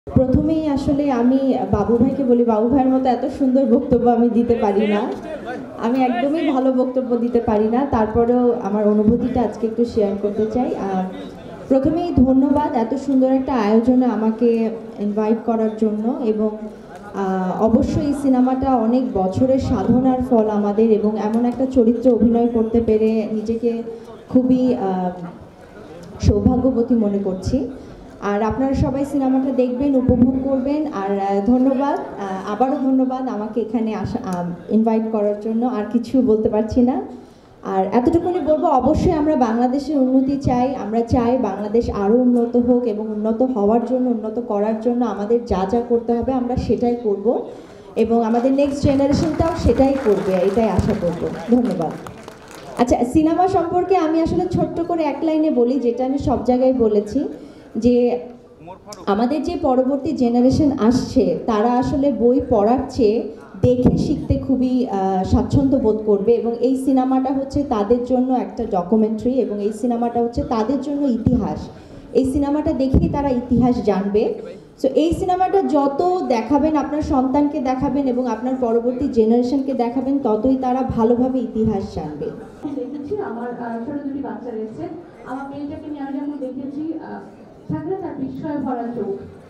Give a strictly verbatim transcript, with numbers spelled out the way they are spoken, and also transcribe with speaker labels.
Speaker 1: প্রথমেই আসলে আমি বাবু ভাইকে বলি, বাবু ভাইয়ের মতো এত সুন্দর বক্তব্য আমি দিতে পারি না। আমি একদমই ভালো বক্তব্য দিতে পারি না, তারপরেও আমার অনুভূতিটা আজকে একটু শেয়ার করতে চাই। প্রথমেই ধন্যবাদ এত সুন্দর একটা আয়োজনে আমাকে ইনভাইট করার জন্য, এবং অবশ্যই এই সিনেমাটা অনেক বছরের সাধনার ফল আমাদের, এবং এমন একটা চরিত্রে অভিনয় করতে পেরে নিজেকে খুবই সৌভাগ্যবতী মনে করছি। আর আপনারা সবাই সিনেমাটা দেখবেন, উপভোগ করবেন। আর ধন্যবাদ, আবারও ধন্যবাদ আমাকে এখানে আসা ইনভাইট করার জন্য। আর কিছু বলতে পারছি না, আর এতটুকুনি বলবো, অবশ্যই আমরা বাংলাদেশের উন্নতি চাই। আমরা চাই বাংলাদেশ আরও উন্নত হোক, এবং উন্নত হওয়ার জন্য, উন্নত করার জন্য আমাদের যা যা করতে হবে আমরা সেটাই করব, এবং আমাদের নেক্সট জেনারেশনটাও সেটাই করবে, এটাই আশা করব। ধন্যবাদ। আচ্ছা, সিনেমা সম্পর্কে আমি আসলে ছোট্ট করে এক লাইনে বলি, যেটা আমি সব জায়গায় বলেছি, যে আমাদের যে পরবর্তী জেনারেশন আসছে তারা আসলে বই পড়ার চেয়ে দেখে শিখতে খুবই স্বাচ্ছন্দ্য বোধ করবে, এবং এই সিনেমাটা হচ্ছে তাদের জন্য একটা ডকুমেন্টারি, এবং এই সিনেমাটা হচ্ছে তাদের জন্য ইতিহাস। এই সিনেমাটা দেখেই তারা ইতিহাস জানবে। সো এই সিনেমাটা যত দেখাবেন, আপনার সন্তানকে দেখাবেন এবং আপনার পরবর্তী জেনারেশনকে দেখাবেন, ততই তারা ভালোভাবে ইতিহাস জানবে।
Speaker 2: দেখেছি আমার ছোট দুটি বাচ্চা রয়েছে, আমার মেয়েটাকে নিয়ে আমি যখন দেখেছি থাকলে তার বিস্ময়ে ভরা চোখ।